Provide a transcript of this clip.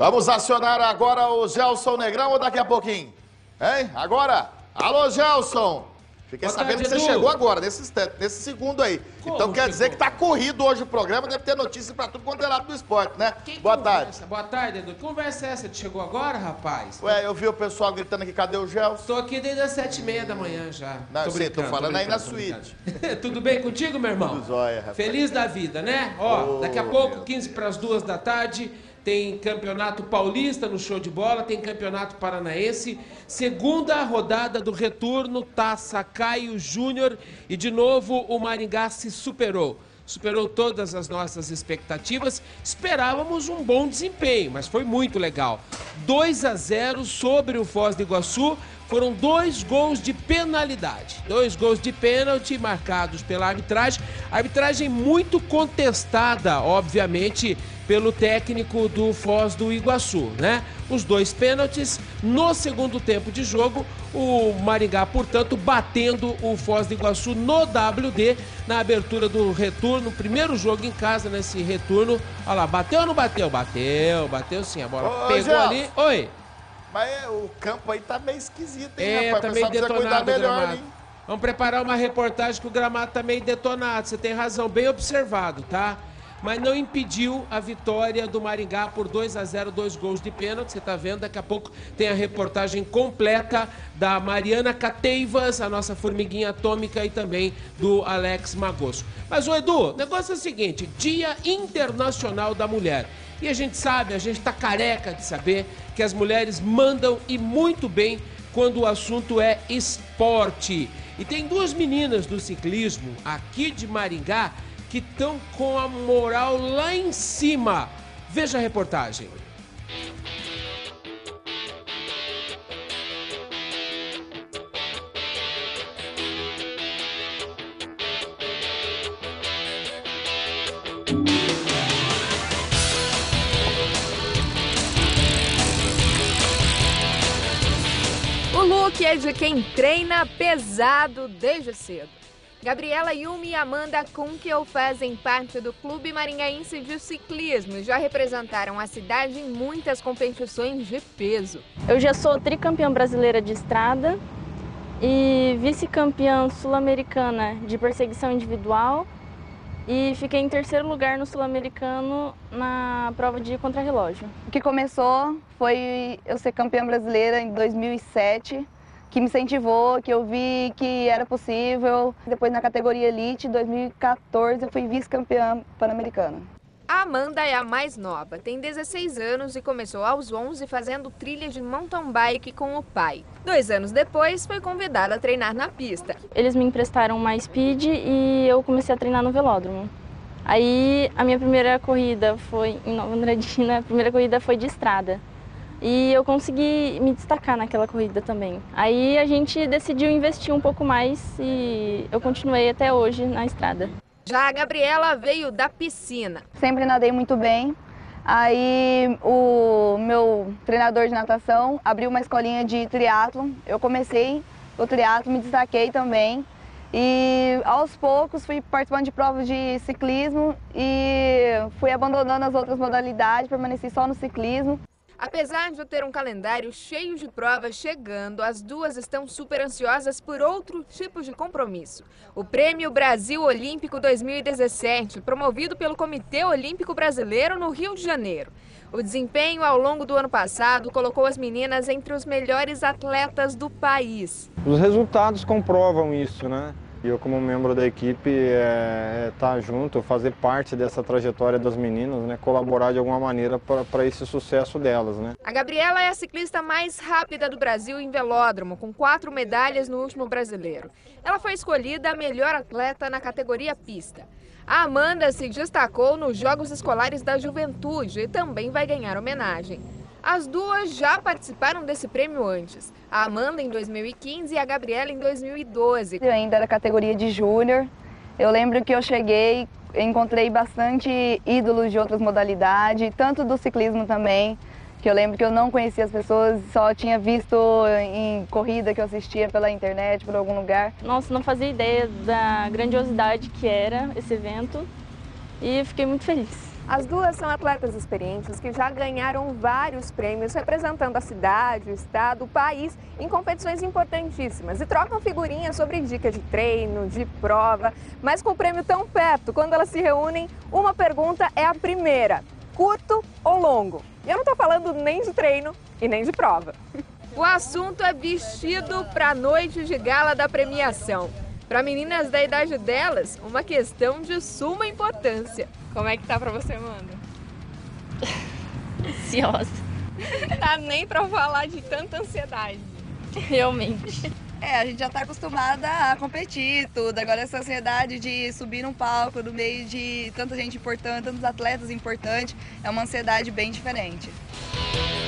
Vamos acionar agora o Gelson Negrão ou daqui a pouquinho? Hein? Agora? Alô, Gelson! Fiquei sabendo que você chegou agora, nesse segundo aí. Então quer dizer que tá corrido hoje o programa, deve ter notícia pra tudo quanto é lado do esporte, né? Boa tarde. Boa tarde, Edu. Que conversa é essa? Tu chegou agora, rapaz? Ué, eu vi o pessoal gritando aqui, cadê o Gelson? Tô aqui desde as 7h30 da manhã já. Não, tô falando aí na suíte. Tudo bem contigo, meu irmão? Tudo jóia, rapaz. Feliz da vida, né? Ó, daqui a pouco, 15 para as 2 da tarde... Tem campeonato paulista no show de bola, tem campeonato paranaense, segunda rodada do retorno, Taça Caio Júnior e de novo o Maringá se superou. Superou todas as nossas expectativas, esperávamos um bom desempenho, mas foi muito legal. 2-0 sobre o Foz do Iguaçu, foram 2 gols de penalidade, 2 gols de pênalti marcados pela arbitragem, arbitragem muito contestada, obviamente, pelo técnico do Foz do Iguaçu, né? Os 2 pênaltis no segundo tempo de jogo, o Maringá, portanto, batendo o Foz do Iguaçu no WD, na abertura do retorno, primeiro jogo em casa nesse retorno. Olha lá, bateu ou não bateu? Bateu sim, a bola pegou ali. Oi! Mas o campo aí tá meio esquisito, hein, rapaz? Tá meio detonado o gramado. Hein? Vamos preparar uma reportagem que o gramado tá meio detonado, você tem razão, bem observado, tá? Mas não impediu a vitória do Maringá por 2-0, 2 gols de pênalti. Você está vendo, daqui a pouco tem a reportagem completa da Mariana Cateivas, a nossa formiguinha atômica, e também do Alex Magosso. Mas, ô Edu, o negócio é o seguinte, Dia Internacional da Mulher. E a gente sabe, a gente está careca de saber que as mulheres mandam e muito bem quando o assunto é esporte. E tem 2 meninas do ciclismo aqui de Maringá que estão com a moral lá em cima. Veja a reportagem. O look é de quem treina pesado desde cedo. Gabriela, Yumi e Amanda Kunkel fazem parte do Clube Maringaense de Ciclismo e já representaram a cidade em muitas competições de peso. Eu já sou tricampeã brasileira de estrada e vice-campeã sul-americana de perseguição individual e fiquei em 3º lugar no sul-americano na prova de contrarrelógio. O que começou foi eu ser campeã brasileira em 2007, que me incentivou, que eu vi que era possível. Depois, na categoria Elite, em 2014, eu fui vice-campeã pan-americana. A Amanda é a mais nova, tem 16 anos e começou aos 11 fazendo trilha de mountain bike com o pai. 2 anos depois, foi convidada a treinar na pista. Eles me emprestaram uma Speed e eu comecei a treinar no velódromo. Aí, a minha primeira corrida foi em Nova Andradina, a primeira corrida foi de estrada. E eu consegui me destacar naquela corrida também. Aí a gente decidiu investir um pouco mais e eu continuei até hoje na estrada. Já a Gabriela veio da piscina. Sempre nadei muito bem. Aí o meu treinador de natação abriu uma escolinha de triatlon. Eu comecei o triatlon, me destaquei também. E aos poucos fui participando de provas de ciclismo e fui abandonando as outras modalidades, permaneci só no ciclismo. Apesar de ter um calendário cheio de provas chegando, as duas estão super ansiosas por outro tipo de compromisso. O Prêmio Brasil Olímpico 2017, promovido pelo Comitê Olímpico Brasileiro no Rio de Janeiro. O desempenho ao longo do ano passado colocou as meninas entre os melhores atletas do país. Os resultados comprovam isso, né? E eu, como membro da equipe, estar junto, fazer parte dessa trajetória das meninas, né? Colaborar de alguma maneira para esse sucesso delas, né? A Gabriela é a ciclista mais rápida do Brasil em velódromo, com 4 medalhas no último brasileiro. Ela foi escolhida a melhor atleta na categoria pista. A Amanda se destacou nos Jogos Escolares da Juventude e também vai ganhar homenagem. As duas já participaram desse prêmio antes. A Amanda em 2015 e a Gabriela em 2012. Eu ainda era categoria de júnior. Eu lembro que eu cheguei, encontrei bastante ídolos de outras modalidades, tanto do ciclismo também, que eu lembro que eu não conhecia as pessoas, só tinha visto em corrida que eu assistia pela internet, por algum lugar. Nossa, não fazia ideia da grandiosidade que era esse evento e fiquei muito feliz. As duas são atletas experientes que já ganharam vários prêmios representando a cidade, o estado, o país em competições importantíssimas e trocam figurinhas sobre dicas de treino, de prova. Mas com o prêmio tão perto, quando elas se reúnem, uma pergunta é a primeira: curto ou longo? E eu não estou falando nem de treino e nem de prova. O assunto é vestido para a noite de gala da premiação. Para meninas da idade delas, uma questão de suma importância. Como é que tá para você, Amanda? Ansiosa. Não dá nem para falar de tanta ansiedade. Realmente. A gente já está acostumada a competir tudo. Agora essa ansiedade de subir num palco no meio de tanta gente importante, tantos atletas importantes, é uma ansiedade bem diferente.